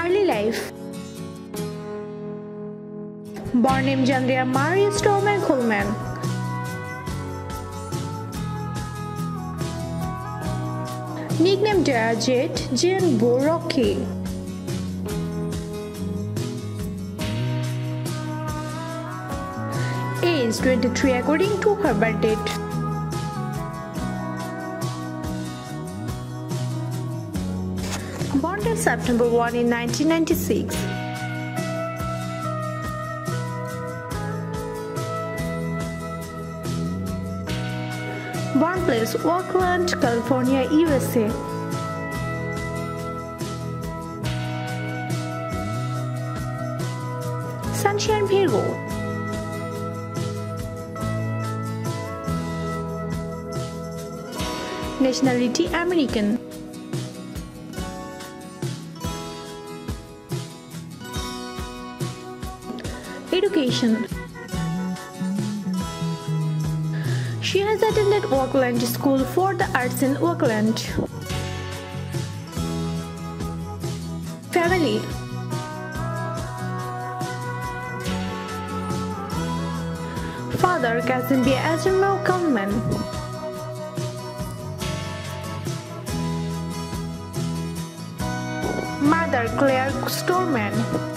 Early life. Born named Andrea Marie Stormer Coleman. Nickname Dara Jet, Jane Bo Rocky. Age 23 according to her birth date. Born on September 1 in 1996. Born place Oakland, California, USA. Sunshine Virgo. Nationality American. Education. She has attended Oakland School for the Arts in Oakland. Family. Father Casimir Azimov Coleman. Mother Claire Storman.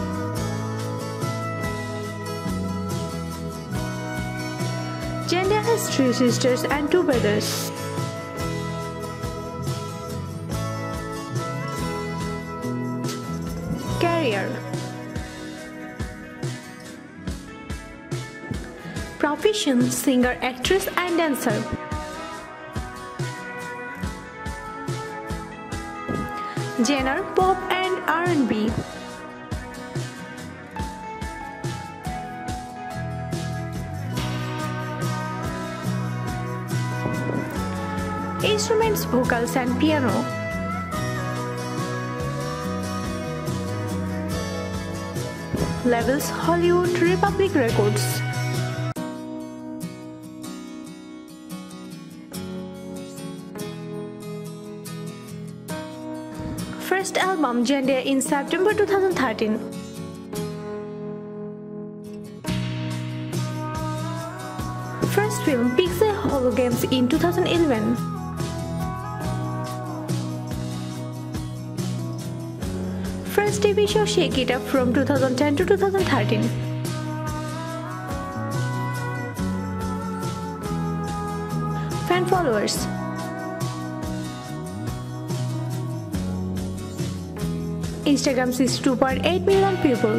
Janda has 3 sisters and 2 brothers. Career. Profession: singer, actress and dancer. Genre: pop and R&B. Instruments: vocals and piano. Labels: Hollywood, Republic Records. First album Janda in September 2013. First film Pixel Hologames in 2011. First TV show Shake It Up from 2010 to 2013. Fan followers. Instagram 62.8 million people.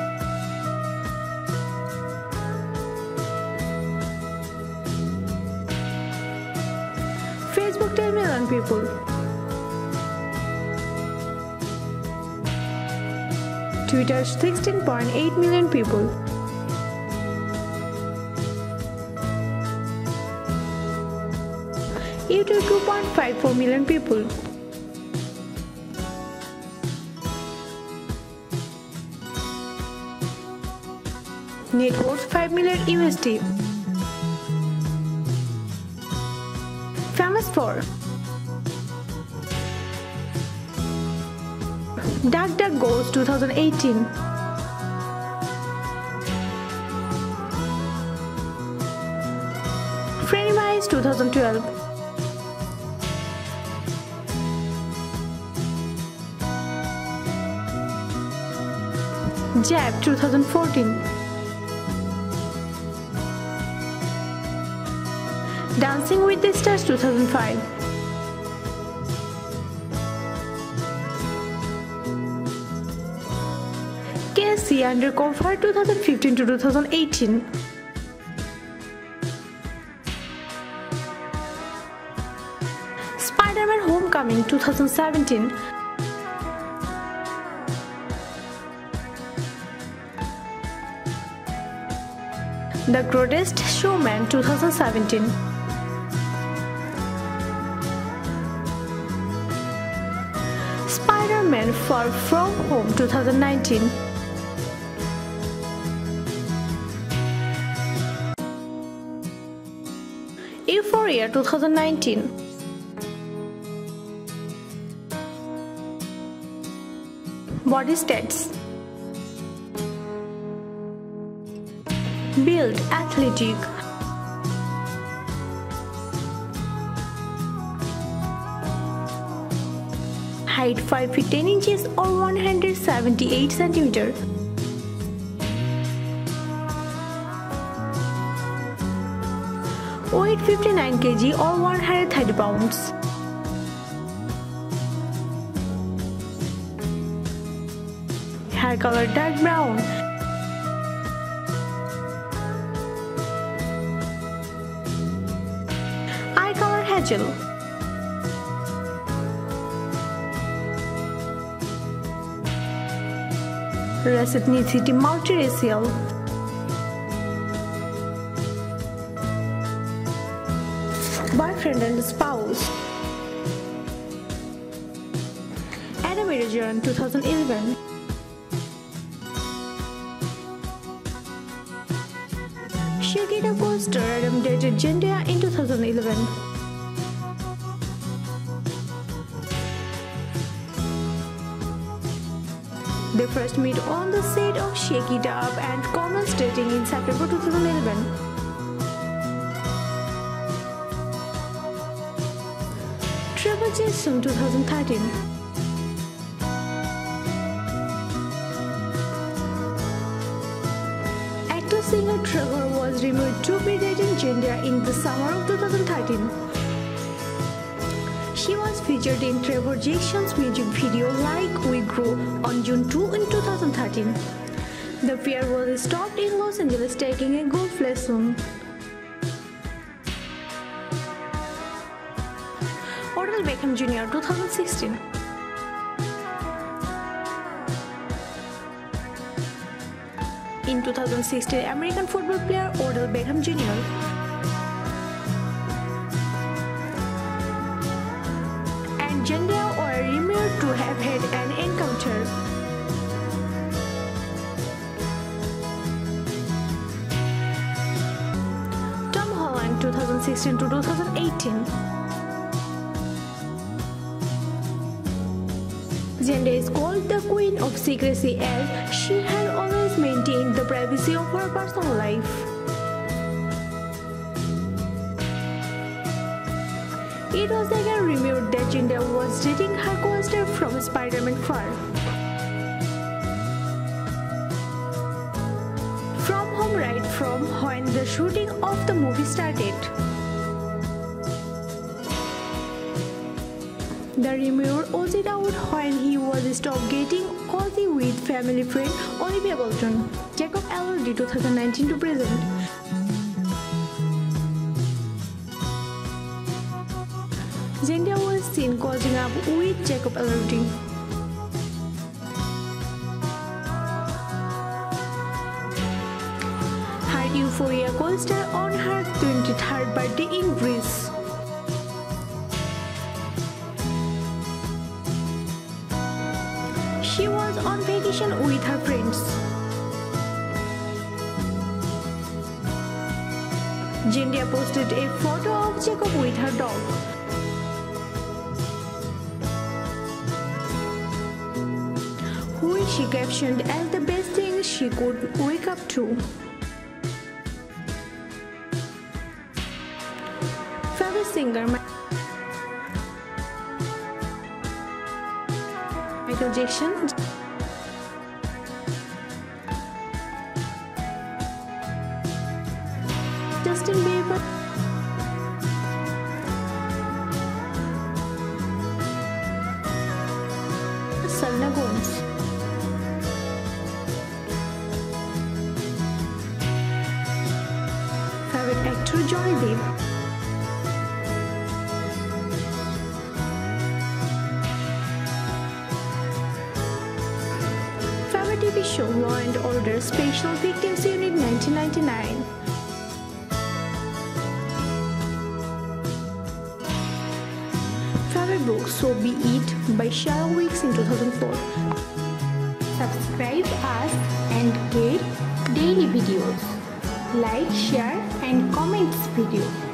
Facebook 10 million people. Twitter 16.8 million people. YouTube 2.54 million people. Net worth 5 million USD. Famous for DuckDuckGo's 2018. Frenemies 2012. Jab 2014. Dancing with the Stars 2005. KSC Undercover 2015 to 2018. Spider-Man Homecoming 2017. The Greatest Showman 2017. Spider-Man Far From Home 2019. Euphoria 2019. Body stats: build, athletic. Height 5 feet 10 inches or 178 centimeters. Weight 59 kg or 130 pounds. Hair color dark brown. Eye color hazel. Race ethnicity multiracial. Boyfriend and spouse: Adam Irigaran, 2011. Shakira co-star Adam dated Zendaya in 2011. They first meet on the set of Shake It Up and commenced dating in September 2011. Trevor Jason, 2013. Actor-singer Trevor was rumored to be dating Zendaya in the summer of 2013. She was featured in Trevor Jackson's music video Like We Grow on June 2 in 2013. The pair was stopped in Los Angeles taking a golf lesson. Odell Beckham Jr., 2016. In 2016, American football player Odell Beckham Jr. and Zendaya were rumored to have had an encounter. Tom Holland, 2016 to 2018. Zendaya is called the Queen of Secrecy as she had always maintained the privacy of her personal life. It was again rumored that Zendaya was dating her co-star from Spider-Man far. From home right from when the shooting of the movie started. The rumor oozed out when he was stopped getting cozy with family friend Olivia Bolton. Jacob Elordi, 2019 to present. Zendaya was seen cozying up with Jacob Elordi. Her Euphoria co-star on her 23rd birthday in Greece. She was on vacation with her friends. Zendaya posted a photo of Jacob with her dog. Which she captioned as the best thing she could wake up to. Favorite singer Michael Jackson. Justin Bieber. Selena Gomez. Favorite actor Johnny Depp. Favorite TV show Law and Order Special Victims Unit 1999. Favorite book So Be It by Sharon Weeks in 2004. Subscribe us and get daily videos. Like, share and comment this video.